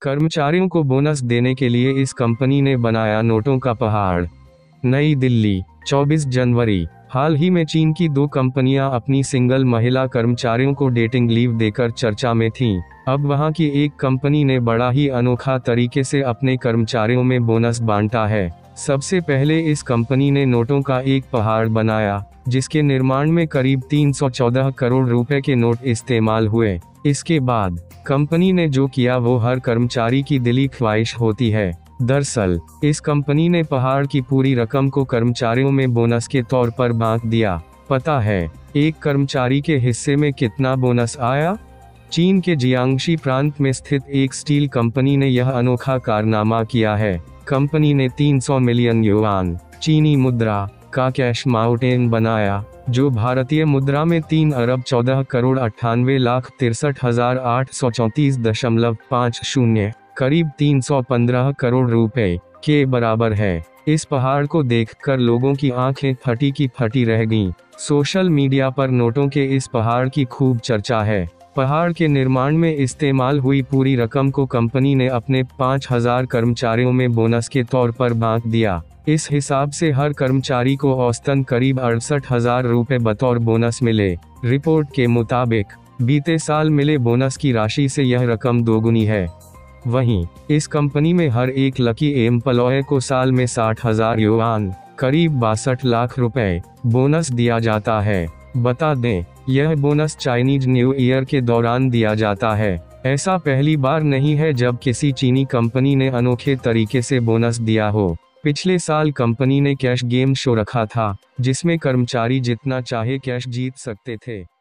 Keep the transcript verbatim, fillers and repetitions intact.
कर्मचारियों को बोनस देने के लिए इस कंपनी ने बनाया नोटों का पहाड़। नई दिल्ली, चौबीस जनवरी। हाल ही में चीन की दो कंपनियां अपनी सिंगल महिला कर्मचारियों को डेटिंग लीव देकर चर्चा में थीं। अब वहां की एक कंपनी ने बड़ा ही अनोखा तरीके से अपने कर्मचारियों में बोनस बांटा है। सबसे पहले इस कंपनी ने नोटों का एक पहाड़ बनाया, जिसके निर्माण में करीब तीन सौ चौदह करोड़ रुपए के नोट इस्तेमाल हुए। इसके बाद कंपनी ने जो किया वो हर कर्मचारी की दिली ख्वाहिश होती है। दरअसल इस कंपनी ने पहाड़ की पूरी रकम को कर्मचारियों में बोनस के तौर पर बांट दिया। पता है एक कर्मचारी के हिस्से में कितना बोनस आया? चीन के जियांगशी प्रांत में स्थित एक स्टील कंपनी ने यह अनोखा कारनामा किया है। कंपनी ने तीन सौ मिलियन युआन चीनी मुद्रा का कैश माउंटेन बनाया, जो भारतीय मुद्रा में तीन अरब चौदह करोड़ अट्ठानवे लाख तिरसठ हजार आठ सौ चौंतीस दशमलव पाँच शून्य करीब तीन सौ पंद्रह करोड़ रुपए के बराबर है। इस पहाड़ को देखकर लोगों की आंखें फटी की फटी रह गईं। सोशल मीडिया पर नोटों के इस पहाड़ की खूब चर्चा है। पहाड़ के निर्माण में इस्तेमाल हुई पूरी रकम को कंपनी ने अपने पाँच हज़ार कर्मचारियों में बोनस के तौर पर बांट दिया। इस हिसाब से हर कर्मचारी को औसतन करीब अड़सठ हजार रुपए बतौर बोनस मिले। रिपोर्ट के मुताबिक बीते साल मिले बोनस की राशि से यह रकम दोगुनी है। वहीं इस कंपनी में हर एक लकी एम्प्लॉय को साल में साठ हजार युआन करीब बासठ लाख रुपए बोनस दिया जाता है। बता दें, यह बोनस चाइनीज न्यू ईयर के दौरान दिया जाता है। ऐसा पहली बार नहीं है जब किसी चीनी कंपनी ने अनोखे तरीके से बोनस दिया हो। पिछले साल कंपनी ने कैश गेम शो रखा था, जिसमें कर्मचारी जितना चाहे कैश जीत सकते थे।